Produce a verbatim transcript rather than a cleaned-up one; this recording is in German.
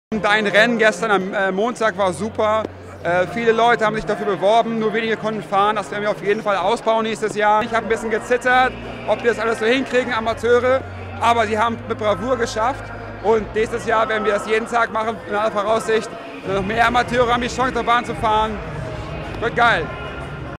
Dein Rennen gestern am äh, Montag war super. Äh, viele Leute haben sich dafür beworben, nur wenige konnten fahren. Das werden wir auf jeden Fall ausbauen nächstes Jahr. Ich habe ein bisschen gezittert, ob wir das alles so hinkriegen, Amateure. Aber sie haben mit Bravour geschafft. Und nächstes Jahr werden wir das jeden Tag machen, in aller Voraussicht. Noch mehr Amateure haben die Chance, auf Bahn zu fahren. Wird geil.